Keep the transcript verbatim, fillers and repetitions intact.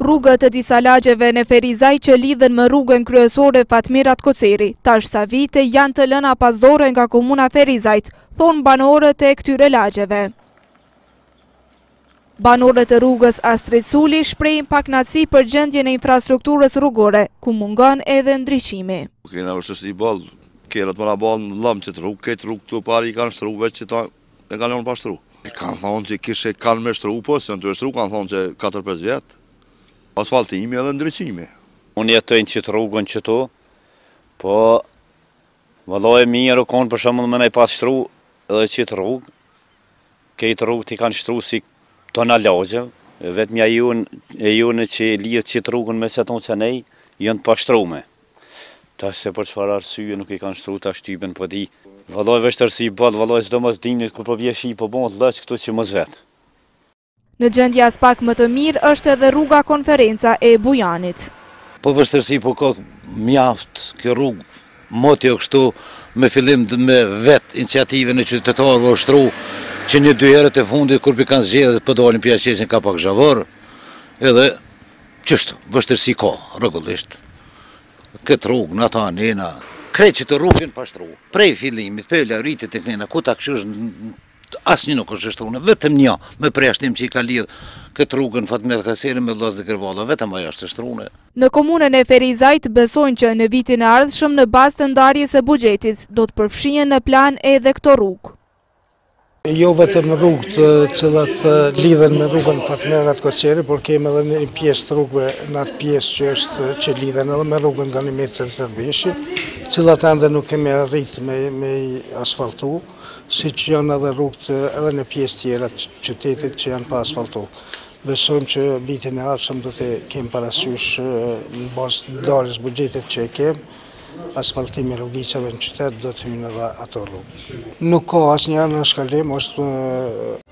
Rrugët e disa lagjeve në Ferizaj që lidhen me rrugën kryesore Fatmirat Koceri, tash sa vite janë të lëna pasdore nga komuna Ferizajt, thonë banorët e këtyre lagjeve. Banorët e rrugës Astrid Suli shprehin pakënaqësi për gjendjen e infrastrukturës rrugore, ku mungon edhe ndriçimi. Kena vështirësi ballë, kerët më na bën lëm që rrugë, këtë rrugë këtu pari kanë shtruar veç që ta e kanë lënë pa shtruar. Kanë thonë që kishe kanë me shtruar, po se në të shtruar kanë thonë që katër pesë vjet. Asfaltimi edhe ndryqimi. Unë jetoj në qitë rrugën qëtu, po vëlloj e mirë o konë për shumë më nej pas shtru edhe qitë rrugë. Kejtë rrugë t'i kanë shtru si tona lagje, vetëmja e june që lidhë qitë rrugën me se tonë që nej, jënë pa shtrume. Ta se për çfarë arsye nuk i kanë shtru ta shtypen po di. Vëlloj vështërsi bëllë, vëlloj s'do mos dini kur po vjeshi po bon lëç këtu që mos vetë. Në gjendje as pak më të mirë është edhe rruga Konferenca e Bujanit. Po vështërsi po ka mjaft kjo rrugë, moti o kështu me fillim me vetë iniciativën e qytetarëve o shtru që një dy herët e fundit kur pi kanë zgjedhë për dalin pja qesin ka pak zhavor, edhe qështu, vështërsi ka, rregullisht. Këtë rrugë, në ta nena, krejt që të rrugën pa shtru, prej fillimit, pejla rritit e knena, ku ta këshush asë një nuk është shtrunë, vetëm një me preashtim që i ka lidhë këtë rrugën Fatmirat Koceri me Vllaz dhe Kërvalla, vetëm ajo është shtrunë. Në komunën e Ferizajt besojnë që në vitin e ardhshëm në bazë të ndarjes së buxhetit do të përfshihen në plan edhe këto rrugë. Jo vetëm rrugët cilat lidhen me rrugën Fatmirat Koceri, por kemi edhe një pjesë të rrugëve në atë pjesë që është që lidhen edhe me rrugën Ganimit Tërbeshi, cilat ende nuk kemi arrit me, me asfaltu, si që janë edhe rrugët edhe në pjesë tjera të qytetit që janë pa asfaltu. Besojmë që vitin e ardhshëm do të kemi parasysh në bazë ndarjes buxhetit që e kemi, asfaltimi rrugicave në qytet do të hyjnë edhe ato rrugë. Nuk ka asnjë në shkalim, është